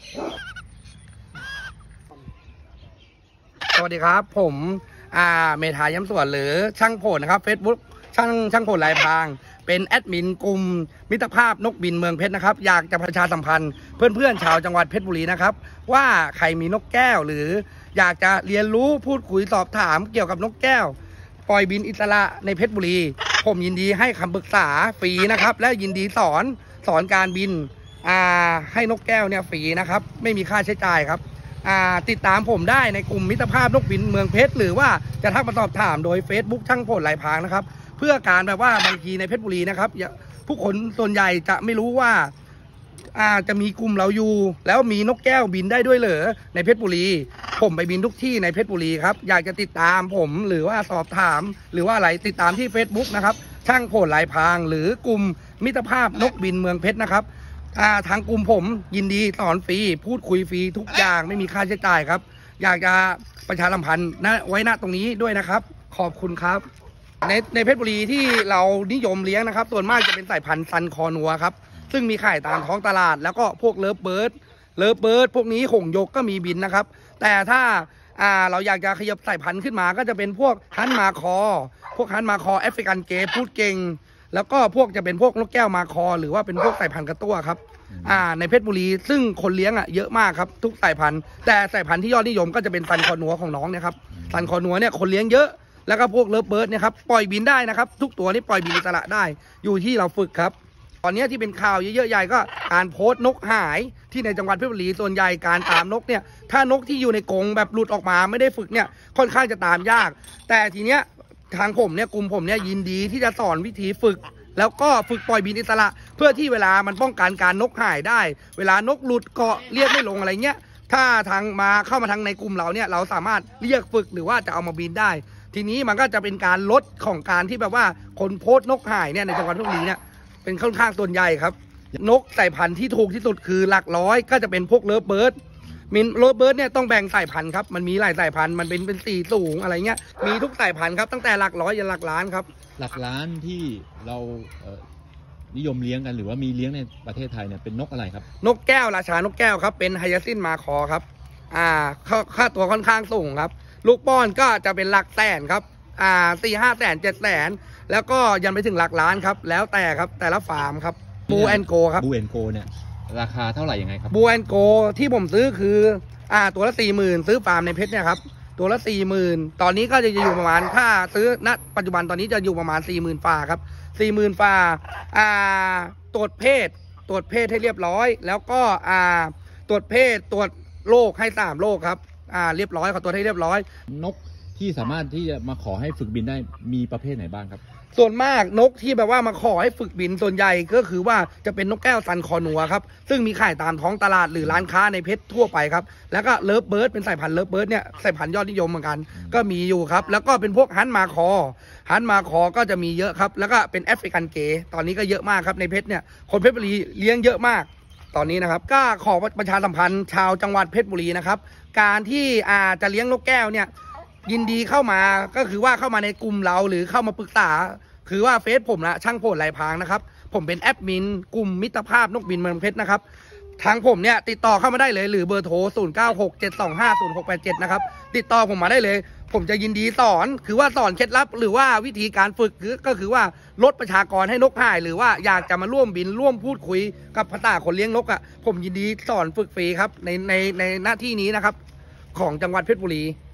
สวัสดีครับผมเมธาย้ำสวนหรือช่างผลนะครับ Facebook ช่างผลลายพรางเป็นแอดมินกลุ่มมิตรภาพนกบินเมืองเพชรนะครับอยากจะประชาสัมพันธ์เพื่อนๆชาวจังหวัดเพชรบุรีนะครับว่าใครมีนกแก้วหรืออยากจะเรียนรู้พูดคุยสอบถามเกี่ยวกับนกแก้วปล่อยบินอิสระในเพชรบุรีผมยินดีให้คำปรึกษาฟรีนะครับและยินดีสอนการบินให้นกแก้วเนี่ยฟรีนะครับไม่มีค่าใช้จ่ายครับติดตามผมได้ในกลุ่มมิตรภาพนกบินเมืองเพชรหรือว่าจะทักมาสอบถามโดย Facebook ช่างผลลายพรางนะครับเพื่อการแบบว่าบางทีในเพชรบุรีนะครับผู้คนส่วนใหญ่จะไม่รู้ว่าจะมีกลุ่มเราอยู่แล้วมีนกแก้วบินได้ด้วยเหรอในเพชรบุรีผมไปบินทุกที่ในเพชรบุรีครับอยากจะติดตามผมหรือว่าสอบถามหรือว่าอะไรติดตามที่ Facebook นะครับช่างผลลายพรางหรือกลุ่มมิตรภาพนกบินเมืองเพชรนะครับทางกลุ่มผมยินดีสอนฟรีพูดคุยฟรีทุกอย่างไม่มีค่าใช้จ่ายครับอยากจะประชาสัมพันธ์ไว้ณตรงนี้ด้วยนะครับขอบคุณครับในเพชรบุรีที่เรานิยมเลี้ยงนะครับส่วนมากจะเป็นสายพันธุ์ซันคอนัวครับซึ่งมีขายตามท้องตลาดแล้วก็พวกเลิฟเบิร์ดพวกนี้หงยกก็มีบินนะครับแต่ถ้าเราอยากจะขยับสายพันธุ์ขึ้นมาก็จะเป็นพวกฮันมาคอแอฟริกันเกย์พูดเก่งแล้วก็พวกจะเป็นพวกนกแก้วมาคอหรือว่าเป็นพวกสายพันธุ์กระตั้วครับในเพชรบุรีซึ่งคนเลี้ยงเยอะมากครับทุกสายพันธุ์แต่สายพันธุ์ที่ยอดนิยมก็จะเป็นซันคอนัวของน้องเนี่ยครับซันคอนัวเนี่ยคนเลี้ยงเยอะแล้วก็พวกเลิฟเบิร์ดเนี่ยครับปล่อยบินได้นะครับทุกตัวนี่ปล่อยบินอิสระได้อยู่ที่เราฝึกครับตอนนี้ที่เป็นข่าวเยอะๆใหญ่ก็การโพสต์นกหายที่ในจังหวัดเพชรบุรีส่วนใหญ่การตามนกเนี่ยถ้านกที่อยู่ในกรงแบบหลุดออกมาไม่ได้ฝึกเนี่ยค่อนข้างจะตามยากแต่ทีเนี้ยทางผมเนี่ยกลุ่มผมเนี่ยยินดีที่จะสอนวิธีฝึกแล้วก็ฝึกปล่อยบินอิสระเพื่อที่เวลามันป้องกันการนกหายได้เวลานกหลุดเกาะเรียกไม่ลงอะไรเงี้ยถ้าทางมาเข้ามาทางในกลุ่มเราเนี่ยเราสามารถเรียกฝึกหรือว่าจะเอามาบินได้ทีนี้มันก็จะเป็นการลดของการที่แบบว่าคนโพสต์นกหายเนี่ยในจังหวัดเพชรบุรีเนี่ยเป็นค่อนข้างส่วนใหญ่ครับนกสายพันธุ์ที่ถูกที่สุดคือหลักร้อยก็จะเป็นพวกเลิฟเบิร์ดเนี่ยต้องแบ่งสายพันธุ์ครับมันมีหลายสายพันธุ์มันเป็นสีสูงอะไรเงี้ยมีทุกสายพันธุ์ครับตั้งแต่หลักร้อยยันหลักล้านครับหลักล้านที่เรานิยมเลี้ยงกันหรือว่ามีเลี้ยงในประเทศไทยเนี่ยเป็นนกอะไรครับนกแก้วราชานกแก้วครับเป็นไฮยาซินมาคอครับค่าตัวค่อนข้างสูงครับลูกป้อนก็จะเป็นหลักแสนครับ4-5 แสน7 แสนแล้วก็ยันไปถึงหลักล้านครับแล้วแต่ครับแต่ละฟาร์มครับบูแอนโกครับบูแอนโกเนี่ยราคาเท่าไหร่ยังไงครับบูแอนโกที่ผมซื้อคือตัวละ 40,000 ซื้อฟาร์มในเพชรเนี่ยครับตัวละ 40,000ตอนนี้ก็จะอยู่ประมาณถ้าซื้อณปัจจุบันตอนนี้จะอยู่ประมาณ 40,000 ฟาครับ 40,000 ฟาตรวจเพศให้เรียบร้อยแล้วก็ตรวจเพศตรวจโรคให้3 โรคครับเรียบร้อยขอตรวจให้เรียบร้อยนกที่สามารถที่จะมาขอให้ฝึกบินได้มีประเภทไหนบ้างครับส่วนมากนกที่แบบว่ามาขอให้ฝึกบินส่วนใหญ่ก็คือว่าจะเป็นนกแก้วซันคอนัวครับซึ่งมีขายตามท้องตลาดหรือร้านค้าในเพชรทั่วไปครับแล้วก็เลิฟเบิร์ดเป็นสายพันธุ์เลิฟเบิร์ดเนี่ยสายพันธุ์ยอดนิยมเหมือนกันก็มีอยู่ครับแล้วก็เป็นพวกฮันมาคอก็จะมีเยอะครับแล้วก็เป็นแอฟริกันเกย์ตอนนี้ก็เยอะมากครับในเพชรเนี่ยคนเพชรบุรีเลี้ยงเยอะมากตอนนี้นะครับก็ขอประชาสัมพันธ์ชาวจังหวัดเพชรบุรีนะครับการที่จะเลี้ยงนกแก้วเนี่ยยินดีเข้ามาก็คือว่าเข้ามาในกลุ่มเราหรือเข้ามาปรึกษาคือว่าเฟซผมนะช่างผลลายพรางนะครับผมเป็นแอดมินกลุ่มมิตรภาพนกบินเมืองเพชรนะครับทางผมเนี่ยติดต่อเข้ามาได้เลยหรือเบอร์โทร0967250687นะครับติดต่อผมมาได้เลยผมจะยินดีสอนคือว่าสอนเคล็ดลับหรือว่าวิธีการฝึกก็คือว่าลดประชากรให้นกหายหรือว่าอยากจะมาร่วมบินร่วมพูดคุยกับภาษาคนเลี้ยงนกผมยินดีสอนฝึกฟรีครับในหน้าที่นี้นะครับของจังหวัดเพชรบุรี